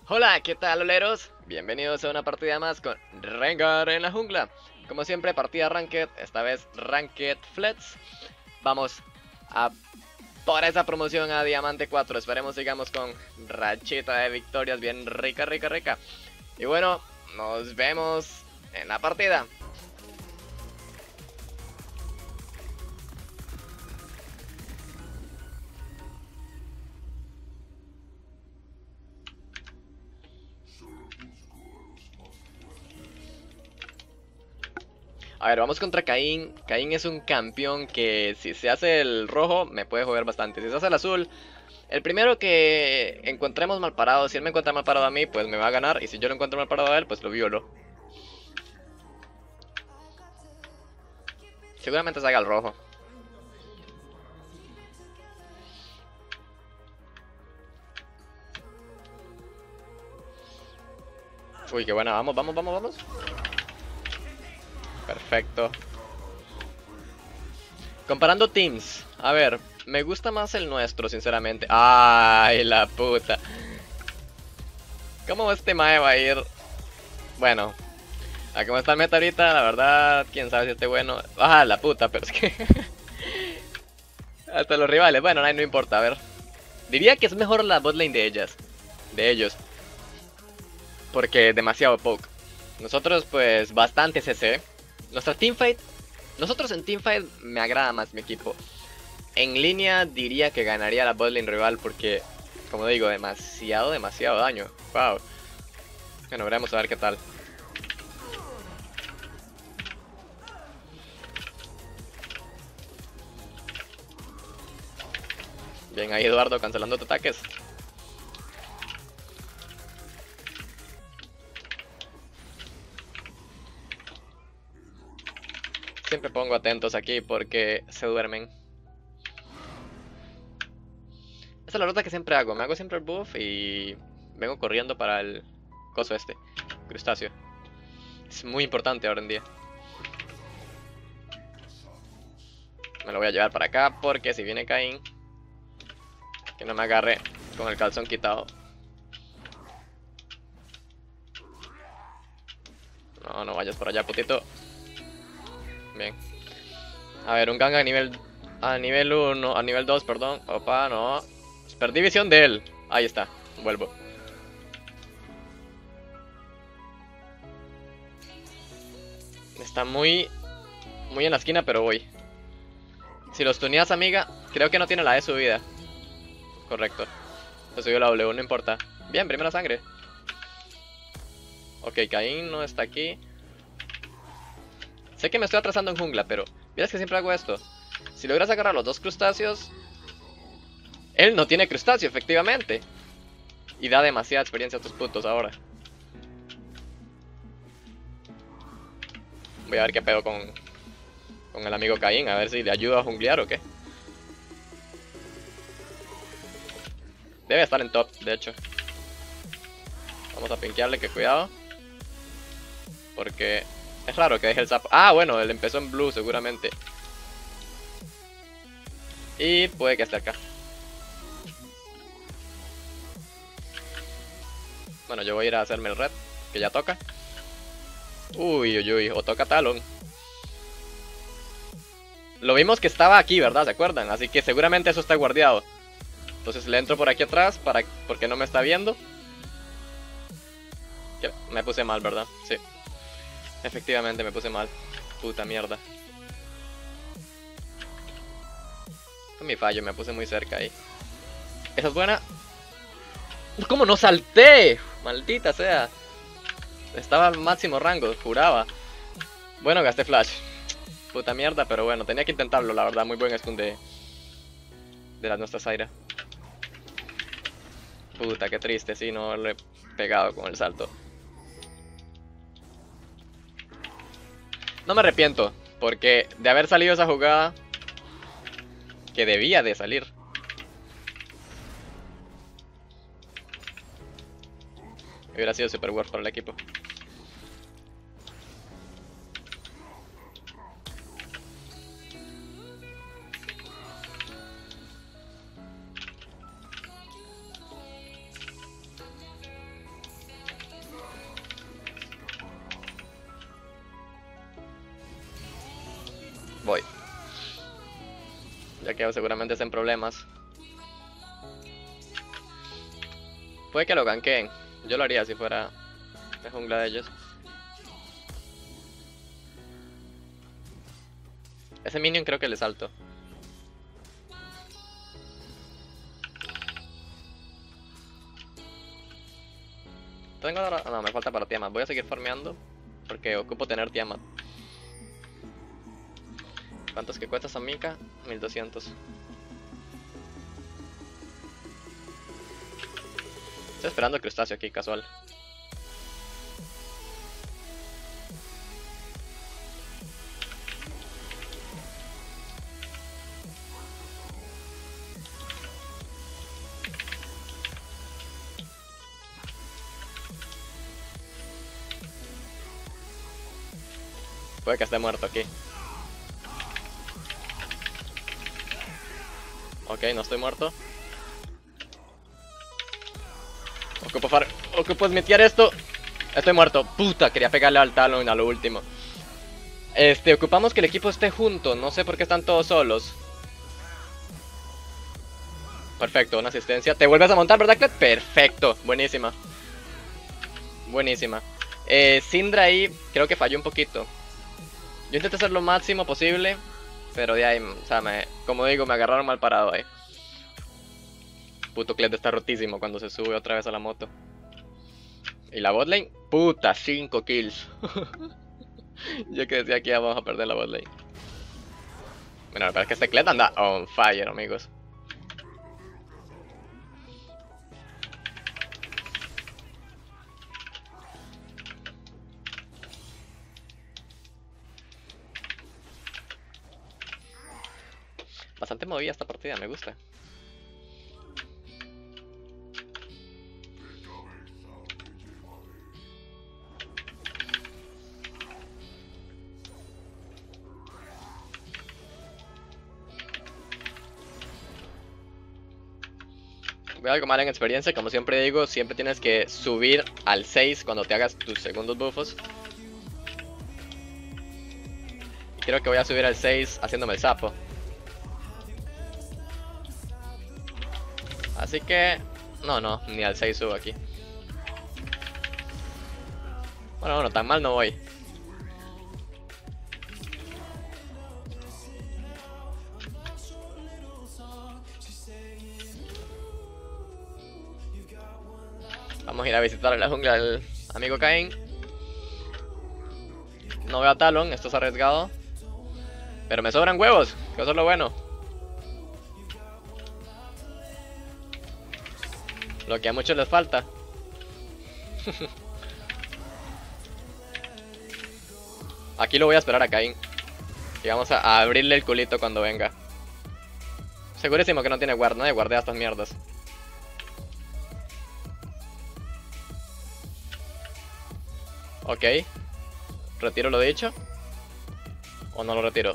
Hola, ¿qué tal, oleros? Bienvenidos a una partida más con Rengar en la jungla. Como siempre, partida Ranked, esta vez Ranked Flats. Vamos a por esa promoción a Diamante 4. Esperemos sigamos con rachita de victorias bien rica, rica, rica. Y bueno, nos vemos en la partida. A ver, vamos contra Caín. Caín es un campeón que si se hace el rojo me puede joder bastante. Si se hace el azul, el primero que encontremos mal parado, si él me encuentra mal parado a mí, pues me va a ganar. Y si yo lo encuentro mal parado a él, pues lo violo. Seguramente se haga el rojo. Uy, qué buena. Vamos, vamos, vamos, vamos. Perfecto. Comparando teams. A ver, me gusta más el nuestro, sinceramente. Ay, la puta. ¿Cómo este mae va a ir? Bueno, a cómo está el meta ahorita, la verdad, quién sabe si esté bueno. Ah, la puta, pero es que... hasta los rivales. Bueno, no importa, a ver. Diría que es mejor la botlane de ellas. De ellos. Porque demasiado poke. Nosotros, pues, bastante CC. Nuestra teamfight. Nosotros en teamfight me agrada más mi equipo. En línea diría que ganaría la botlane rival porque, como digo, demasiado, demasiado daño. Wow. Bueno, veremos a ver qué tal. Bien ahí Eduardo cancelando tus ataques. Siempre pongo atentos aquí porque se duermen. Esa es la ruta que siempre hago. Me hago siempre el buff y vengo corriendo para el coso este. Crustáceo. Es muy importante ahora en día. Me lo voy a llevar para acá porque si viene Caín, que no me agarre con el calzón quitado. No, no vayas por allá, putito. Bien. A ver, un gang a nivel 1, a nivel 2, perdón. Opa, no. Perdí visión de él. Ahí está, vuelvo. Está muy en la esquina, pero voy. Si los tuneas, amiga, creo que no tiene la E subida. Correcto. Se subió la W, no importa. Bien, primera sangre. Ok, Caín no está aquí. Sé que me estoy atrasando en jungla, pero miras que siempre hago esto. Si logras agarrar los dos crustáceos, él no tiene crustáceo, efectivamente. Y da demasiada experiencia a tus putos ahora. Voy a ver qué pedo con el amigo Caín, a ver si le ayudo a junglear o qué. Debe estar en top, de hecho. Vamos a pinkearle, que cuidado. Porque es raro que deje el sapo. Ah, bueno, él empezó en blue seguramente. Y puede que esté acá. Bueno, yo voy a ir a hacerme el red, que ya toca. Uy, uy, uy, o toca Talon. Lo vimos que estaba aquí, ¿verdad? ¿Se acuerdan? Así que seguramente eso está guardiado. Entonces le entro por aquí atrás porque no me está viendo. Me puse mal, ¿verdad? Sí. Efectivamente me puse mal. Puta mierda. Fue mi fallo, me puse muy cerca ahí. Esa es buena. ¿Cómo no salté? Maldita sea. Estaba al máximo rango, juraba. Bueno, gasté flash. Puta mierda, pero bueno, tenía que intentarlo, la verdad. Muy buen stun de la nuestra Zaira. Puta, qué triste, sí, no le he pegado con el salto. No me arrepiento, porque de haber salido esa jugada, que debía de salir, hubiera sido super worth para el equipo. ya que seguramente estén problemas. Puede que lo ganqueen. Yo lo haría si fuera la jungla de ellos. Ese minion creo que le salto. Tengo... No, me falta para Tiamat. Voy a seguir farmeando porque ocupo tener Tiamat. ¿Cuántos que cuesta esa mica? 1200. Estoy esperando el crustáceo aquí, casual. Puede que esté muerto aquí. Ok, no estoy muerto. Ocupo smitear esto. Estoy muerto. Puta, quería pegarle al Talon a lo último. Ocupamos que el equipo esté junto. No sé por qué están todos solos. Perfecto, una asistencia. ¿Te vuelves a montar, verdad, Clet? Perfecto, buenísima. Buenísima. Syndra ahí creo que falló un poquito. Yo intenté hacer lo máximo posible, pero de ahí, o sea, como digo, me agarraron mal parado ahí. Puto Kled está rotísimo cuando se sube otra vez a la moto. Y la botlane, puta, 5 kills. Yo que decía que ya vamos a perder la botlane. Bueno, la verdad es que este Kled anda on fire, amigos. Bastante movida esta partida, me gusta. Veo algo mal en experiencia, como siempre digo, siempre tienes que subir al 6 cuando te hagas tus segundos buffos. Y creo que voy a subir al 6 haciéndome el sapo. Así que... No, ni al 6 subo aquí. Bueno, tan mal no voy. Vamos a ir a visitar a la jungla del amigo Cain. No veo a Talon, esto es arriesgado. Pero me sobran huevos, que eso es lo bueno. Lo que a muchos les falta. Aquí lo voy a esperar a Cain. Y vamos a abrirle el culito cuando venga. Segurísimo que no tiene guard, nadie guardea estas mierdas. Ok. ¿Retiro lo dicho? ¿O no lo retiro?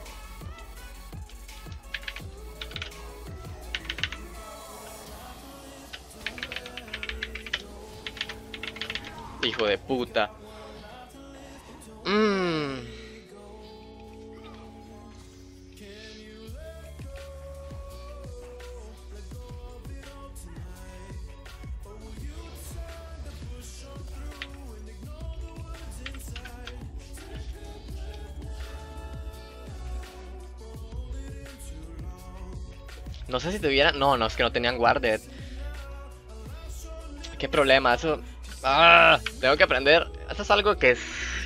Hijo de puta. No sé si tuviera... No, es que no tenían guarded. Qué problema, eso... Tengo que aprender. Eso es algo que es...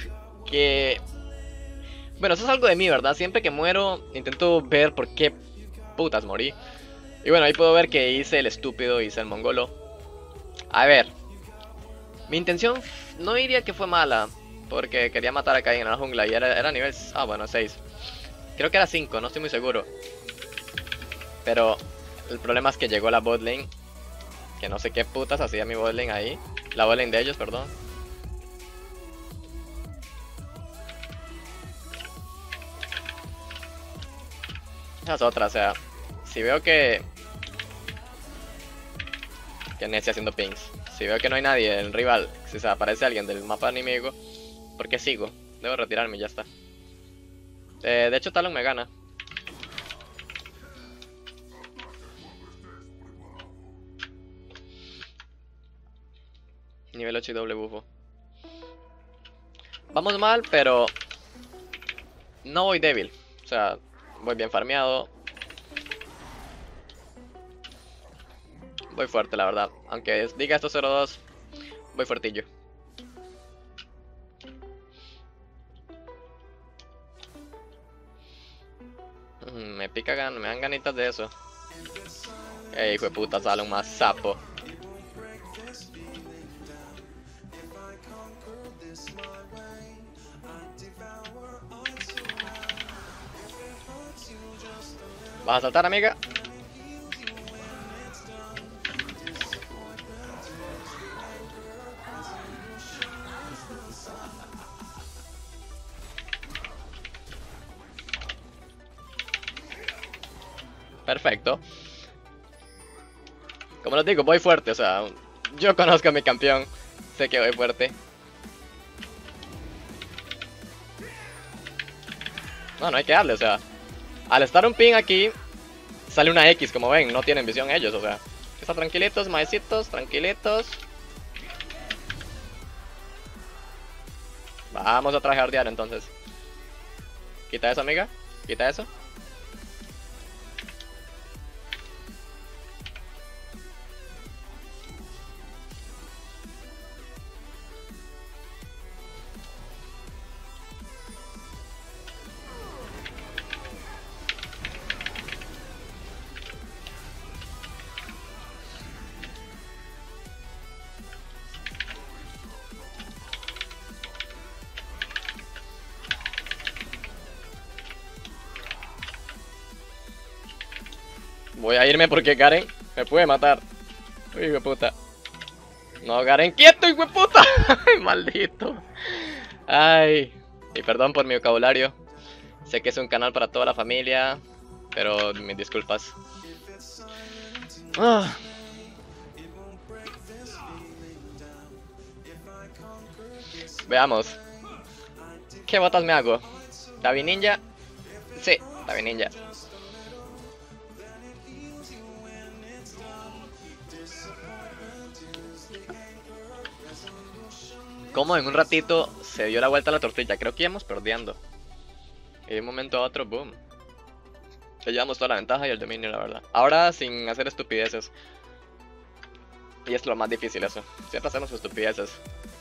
Bueno, eso es algo de mí, ¿verdad? Siempre que muero intento ver por qué putas morí. Y bueno, ahí puedo ver que hice el estúpido, hice el mongolo. A ver. Mi intención no diría que fue mala, porque quería matar a Cain en la jungla y era nivel... bueno, 6. Creo que era 5, no estoy muy seguro. Pero el problema es que llegó la botlane. Que no sé qué putas hacía mi botlane ahí. La botlane de ellos, perdón. Esa es otra, o sea, si veo que Nessie haciendo pings. Si veo que no hay nadie, el rival, si se aparece alguien del mapa enemigo, ¿por qué sigo? Debo retirarme y ya está. De hecho Talon me gana. Nivel 8 y doble bufo. Vamos mal, pero no voy débil. O sea, voy bien farmeado. Voy fuerte, la verdad. Aunque diga esto 0-2, voy fuertillo. Me pica me dan ganitas de eso. Ey, hijo de puta, sale un más sapo. ¿Vas a saltar, amiga? Perfecto. Como les digo, voy fuerte, o sea, yo conozco a mi campeón, sé que voy fuerte. No, no hay que darle, o sea, al estar un ping aquí, sale una X, como ven, no tienen visión ellos, o sea. Están tranquilitos, maecitos, tranquilitos. Vamos a tryhardear entonces. Quita eso, amiga, quita eso. Voy a irme porque Garen me puede matar. Uy, hijo de puta. No, Garen, quieto, hijo de puta. Ay, maldito. Ay. Y perdón por mi vocabulario. Sé que es un canal para toda la familia, pero mis disculpas. Ah. Veamos. ¿Qué botas me hago? ¿Davi Ninja? Sí, Davi Ninja. Como en un ratito se dio la vuelta a la tortilla. Creo que íbamos perdiendo. Y de un momento a otro, boom. Le llevamos toda la ventaja y el dominio, la verdad. Ahora sin hacer estupideces. Y es lo más difícil eso. Siempre hacemos estupideces.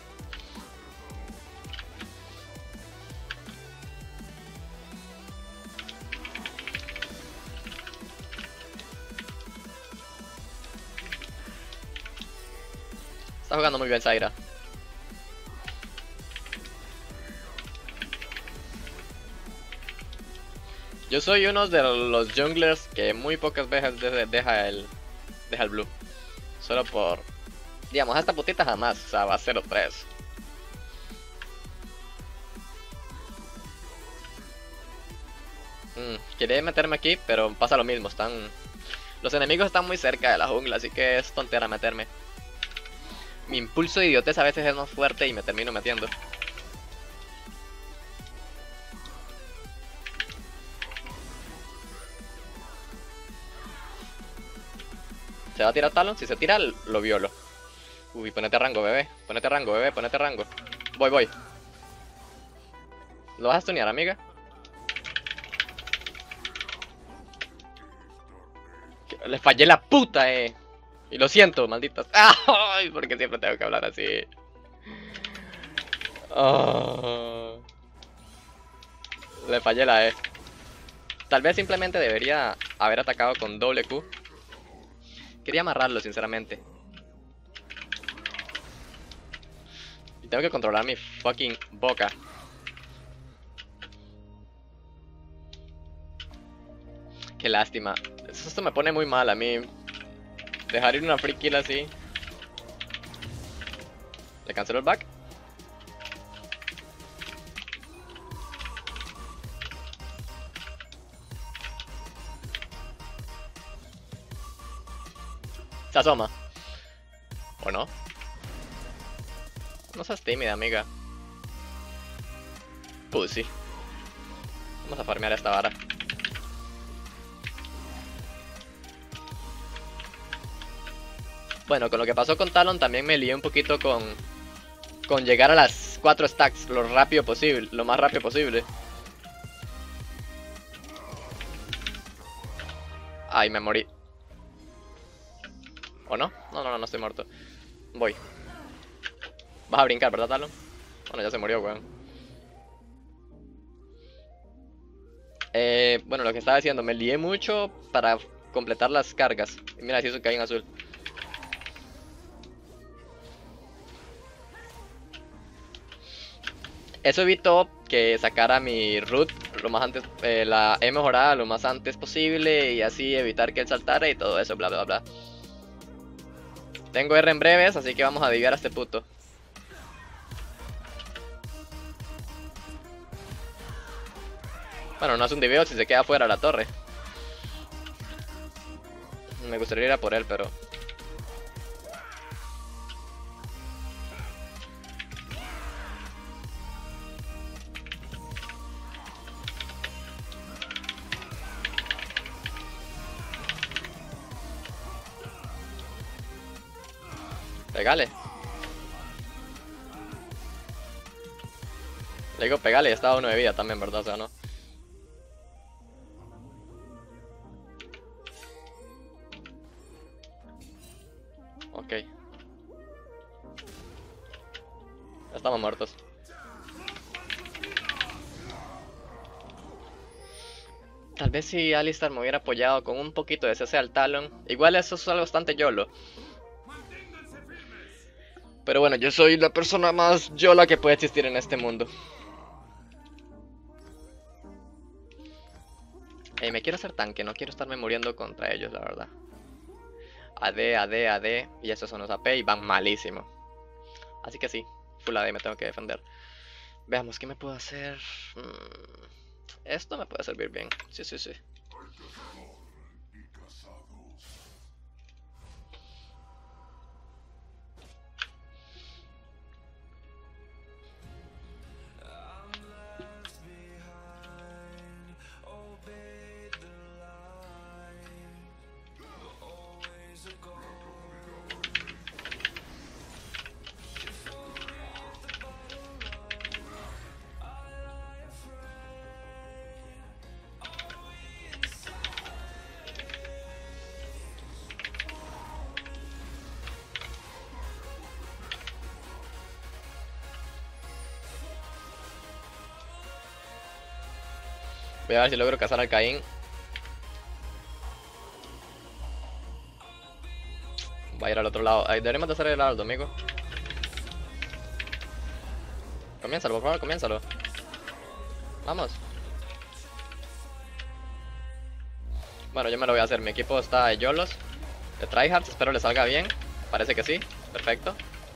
Está jugando muy bien Zaira. Yo soy uno de los junglers que muy pocas veces deja el blue. Solo por... Digamos, a esta putita jamás. O sea, va a 0-3. Quería meterme aquí, pero pasa lo mismo. Los enemigos están muy cerca de la jungla, así que es tontera meterme. Mi impulso de idiotez a veces es más fuerte y me termino metiendo. ¿Se va a tirar Talon? Si se tira, lo violo. Uy, ponete a rango, bebé. Ponete a rango, bebé, ponete a rango. Voy. ¿Lo vas a stunear, amiga? Le fallé la puta, Y lo siento, malditas. ¡Ay! Porque siempre tengo que hablar así. Oh. Le fallé la E. Tal vez simplemente debería haber atacado con doble Q. Quería amarrarlo, sinceramente. Y tengo que controlar mi fucking boca. Qué lástima. Esto me pone muy mal a mí. Dejar ir una free kill así. ¿Le canceló el back? Se asoma. ¿O no? No seas tímida, amiga. Pussy. Vamos a farmear esta vara. Bueno, con lo que pasó con Talon también me lié un poquito con llegar a las 4 stacks lo rápido posible, lo más rápido posible. Ay, me morí. ¿O no? No estoy muerto. Voy. Vas a brincar, ¿verdad, Talon? Bueno, ya se murió, weón. Bueno, lo que estaba diciendo, me lié mucho para completar las cargas. Y mira, si eso cae en azul. Eso evitó que sacara mi root lo más antes, la E mejorada lo más antes posible y así evitar que él saltara y todo eso, bla bla bla. Tengo R en breves, así que vamos a diviar a este puto. Bueno, no es un diveo si se queda fuera la torre. Me gustaría ir a por él, pero... Pegale. Le digo pegale y estaba 1 de vida también, ¿verdad? O sea, no. Ok. Ya estamos muertos. Tal vez si Alistar me hubiera apoyado con un poquito de CC al Talon. Igual eso es algo bastante YOLO. Pero bueno, yo soy la persona más YOLA que puede existir en este mundo. Me quiero hacer tanque, no quiero estarme muriendo contra ellos, la verdad. AD. Y esos son los AP y van malísimo. Así que sí, full AD me tengo que defender. Veamos, ¿qué me puedo hacer? Esto me puede servir bien. Sí. Voy a ver si logro cazar al Caín. Va a ir al otro lado. Deberíamos de hacer el Heraldo, amigo. Comiénzalo, por favor, comiénzalo. Vamos. Bueno, yo me lo voy a hacer. Mi equipo está de YOLOS, de tryhards. Espero le salga bien. Parece que sí. Perfecto.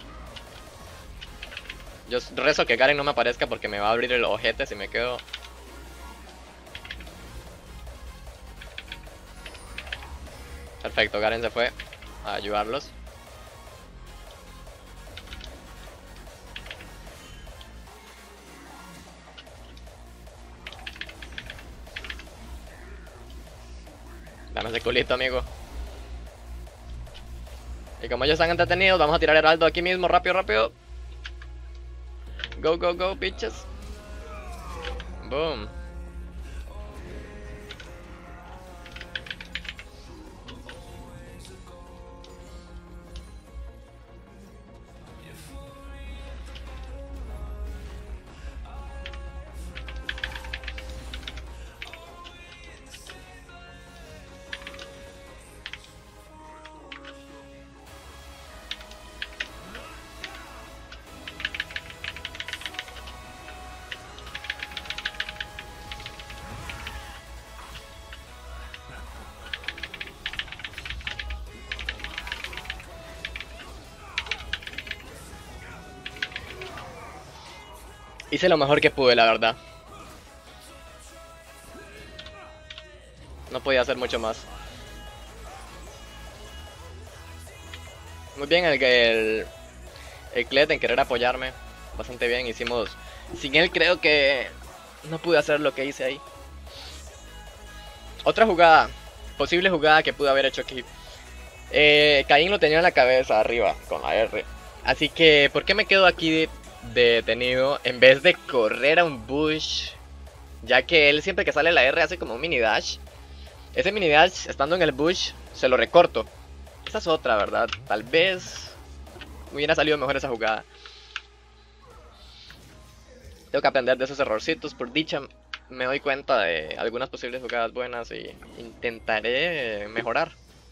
Yo rezo que Garen no me aparezca porque me va a abrir el ojete si me quedo... Perfecto, Garen se fue a ayudarlos. Dame ese culito, amigo. Y como ellos están entretenidos, vamos a tirar Heraldo aquí mismo, rápido. Go, bitches. Boom. Hice lo mejor que pude, la verdad. No podía hacer mucho más. Muy bien el Kled en querer apoyarme. Bastante bien, hicimos... Sin él creo que no pude hacer lo que hice ahí. Otra jugada, posible jugada que pude haber hecho aquí. Caín lo tenía en la cabeza arriba con la R. Así que, ¿por qué me quedo aquí detenido en vez de correr a un bush? Ya que él siempre que sale la R hace como un mini dash. Ese mini dash, estando en el bush, se lo recorto. Esa es otra, ¿verdad? Tal vez hubiera salido mejor esa jugada. Tengo que aprender de esos errorcitos. Por dicha, me doy cuenta de algunas posibles jugadas buenas y intentaré mejorar.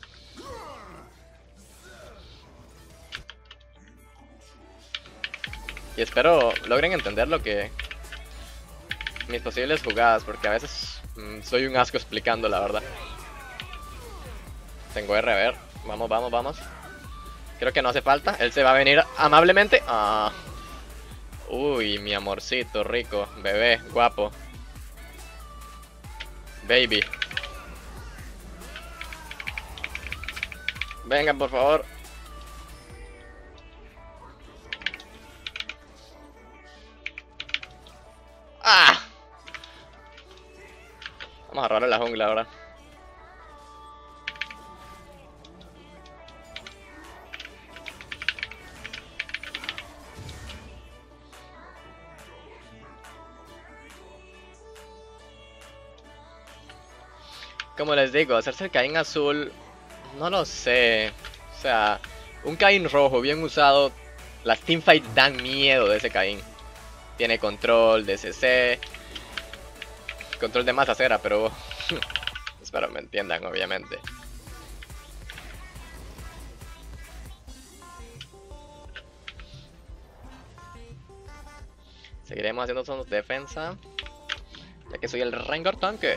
Y espero logren entender lo que... mis posibles jugadas, porque a veces soy un asco explicando, la verdad. Tengo R, a ver. Vamos, vamos, vamos. Creo que no hace falta. Él se va a venir amablemente. Ah. Uy, mi amorcito rico. Bebé, guapo. Baby. Vengan, por favor. ¡Ah! Vamos a robarle la jungla ahora. Como les digo, hacerse el Caín azul, no lo sé. O sea, un Caín rojo bien usado, las teamfights dan miedo de ese Caín. Tiene control de CC, control de masa cera, pero espero me entiendan, obviamente. Seguiremos haciendo zonas de defensa, ya que soy el Rengar tanque.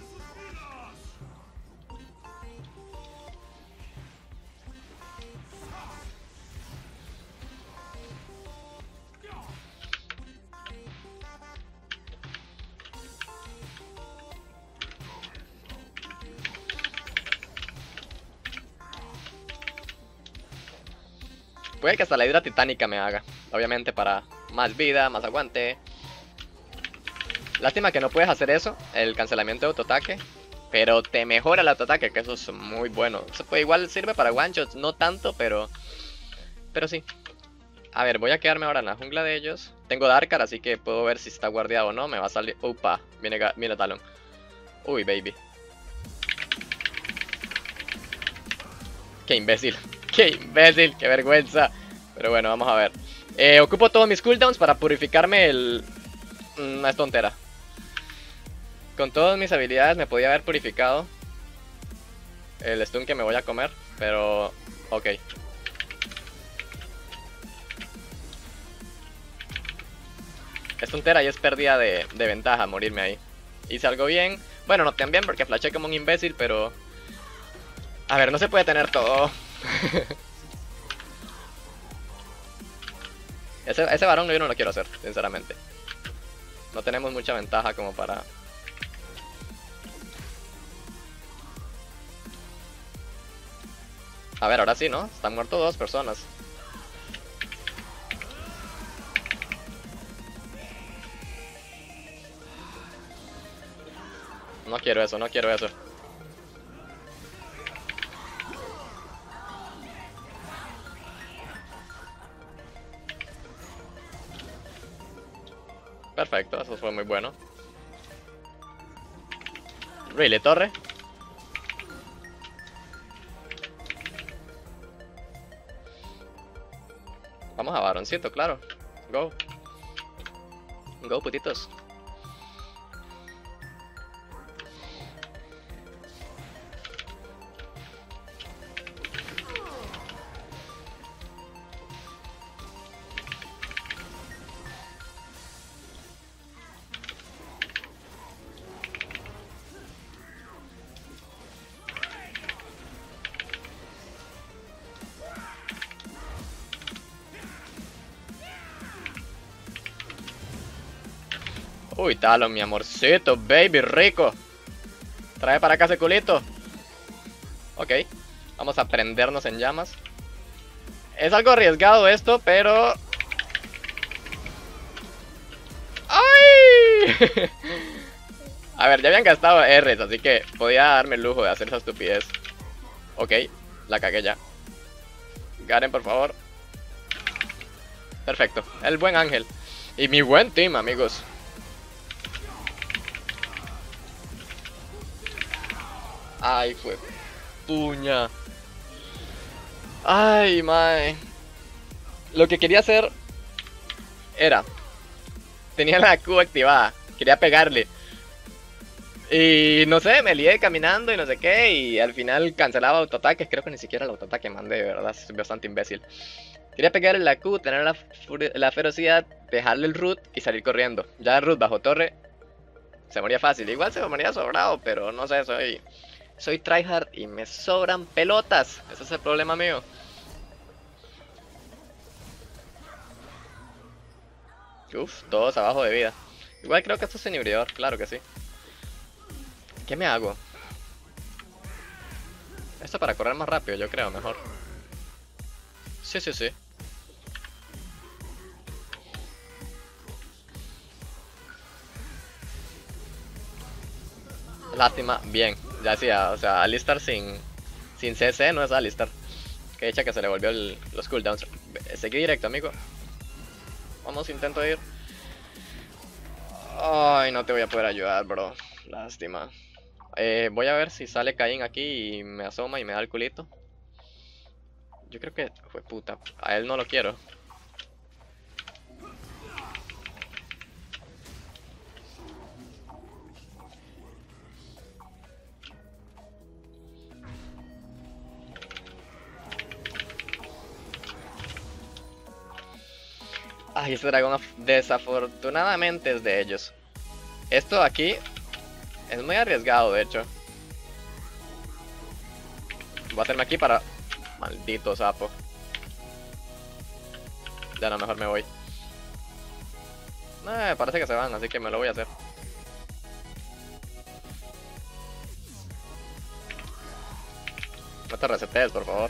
Puede que hasta la hidra titánica me haga, obviamente para más vida, más aguante. Lástima que no puedes hacer eso, el cancelamiento de autoataque, pero te mejora el autoataque, que eso es muy bueno. Eso pues, igual sirve para one shots, no tanto, pero sí. A ver, voy a quedarme ahora en la jungla de ellos. Tengo Darkar, así que puedo ver si está guardiado o no. Me va a salir... Upa, viene Talon. Uy, baby. Qué imbécil. Qué imbécil, qué vergüenza. Pero bueno, vamos a ver. Ocupo todos mis cooldowns para purificarme el... No es tontera. Con todas mis habilidades me podía haber purificado el stun que me voy a comer, pero... ok. Es tontera y es pérdida de ventaja morirme ahí. Hice algo bien. Bueno, no tan bien porque flashé como un imbécil, pero... A ver, no se puede tener todo. Ese varón yo no lo quiero hacer, sinceramente. No tenemos mucha ventaja como para... A ver, ahora sí, ¿no? Están muertos dos personas. No quiero eso, no quiero eso. Perfecto, eso fue muy bueno. Really, torre. Vamos a varoncito, claro. Go. Go, putitos. Uy, Talon, mi amorcito, baby, rico. Trae para acá ese culito. Ok, vamos a prendernos en llamas. Es algo arriesgado esto, pero... ¡Ay! A ver, ya habían gastado R's, así que podía darme el lujo de hacer esa estupidez. Ok, La cagué ya. Garen, por favor. Perfecto. El buen Ángel. Y mi buen team, amigos. Ay, fue puña. Ay, mae. Lo que quería hacer era... Tenía la Q activada. Quería pegarle. Y no sé, me lié caminando y no sé qué. Y al final cancelaba autoataques. Creo que ni siquiera el autoataque mandé, de verdad. Soy bastante imbécil. Quería pegarle la Q, tener la ferocidad, dejarle el root y salir corriendo. Ya el root bajo torre se moría fácil. Igual se moría sobrado, pero no sé, soy tryhard y me sobran pelotas. Ese es el problema mío. Uf, todos abajo de vida. Igual creo que esto es inhibidor, claro que sí. ¿Qué me hago? Esto para correr más rápido, yo creo, mejor. Sí, sí, sí. Lástima, bien. Ya decía, o sea, Alistar sin CC no es Alistar. Que hecha que se le volvió los cooldowns. Seguí directo, amigo. Vamos, intento ir. Ay, no te voy a poder ayudar, bro. Lástima. Voy a ver si sale Caín aquí y me asoma y me da el culito. Yo creo que fue puta. A él no lo quiero. Ay, ese dragón desafortunadamente es de ellos. Esto aquí es muy arriesgado, de hecho. Voy a hacerme aquí para... Maldito sapo. Ya no, mejor me voy. Parece que se van, así que me lo voy a hacer. No te resetees, por favor.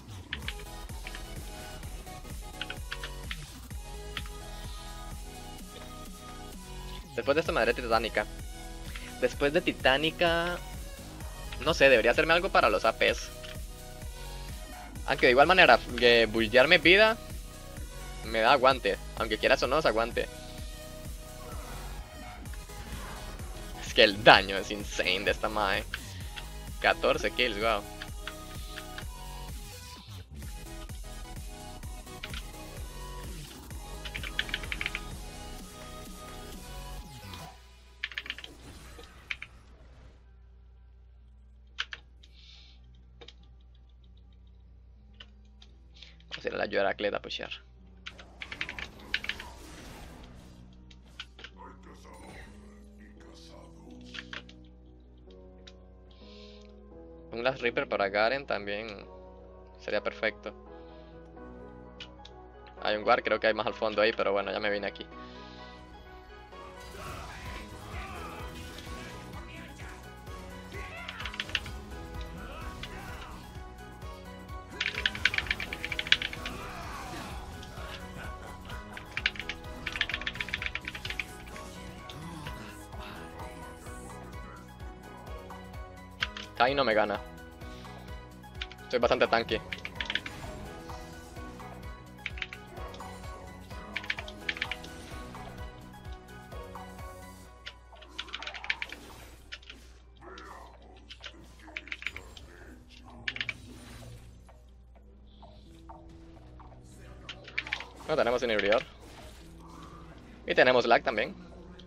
Después de esta madre titánica. Después de titánica... No sé, debería hacerme algo para los APs. Aunque de igual manera, buildearme vida me da aguante. Aunque quieras o no, es aguante. Es que el daño es insane de esta mae. 14 kills, wow. Vamos a ir a la ayuda a Kled a pushear. Un Last Reaper para Garen también sería perfecto. Hay un War, creo que hay más al fondo ahí, pero bueno, ya me vine aquí. Ahí no me gana. Soy bastante tanque. No tenemos inhibidor. Y tenemos lag también.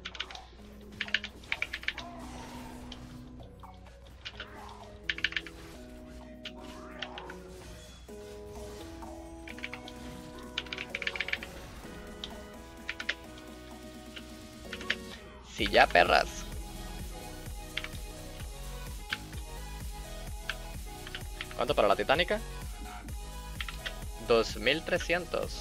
Si ya, perras. ¿Cuánto para la titánica? 2300.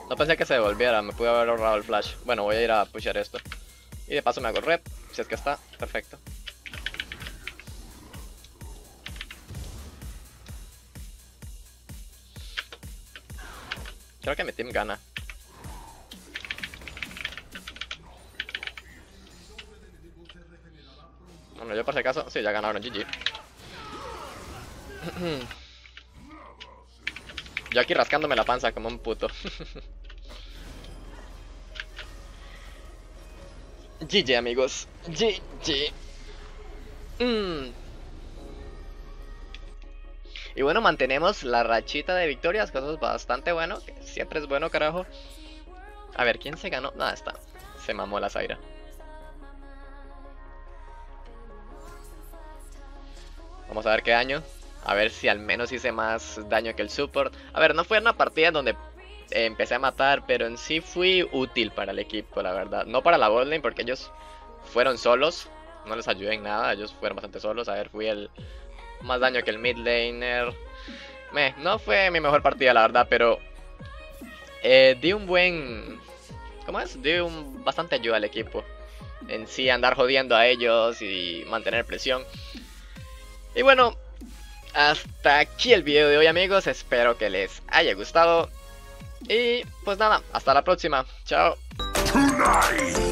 No pensé que se devolviera, me pude haber ahorrado el flash. Bueno, voy a ir a pushear esto. Y de paso me hago red, si es que está, perfecto. Creo que mi team gana. Bueno, yo por si acaso, sí, ya ganaron, GG. Yo aquí rascándome la panza como un puto. GG, amigos. GG. Y bueno, mantenemos la rachita de victorias, que eso es bastante bueno. Que siempre es bueno, carajo. A ver, ¿quién se ganó? Nada, está. Se mamó la Zaira. Vamos a ver qué daño. A ver si al menos hice más daño que el support. A ver, no fue una partida donde empecé a matar, pero en sí fui útil para el equipo, la verdad. No para la botlane, porque ellos fueron solos. No les ayudé en nada, ellos fueron bastante solos. A ver, fui el más daño que el mid laner. No fue mi mejor partida, la verdad, pero di un buen... ¿Cómo es? Di bastante ayuda al equipo. En sí, andar jodiendo a ellos y mantener presión. Y bueno, hasta aquí el video de hoy, amigos. Espero que les haya gustado. Y pues nada, hasta la próxima. Chao.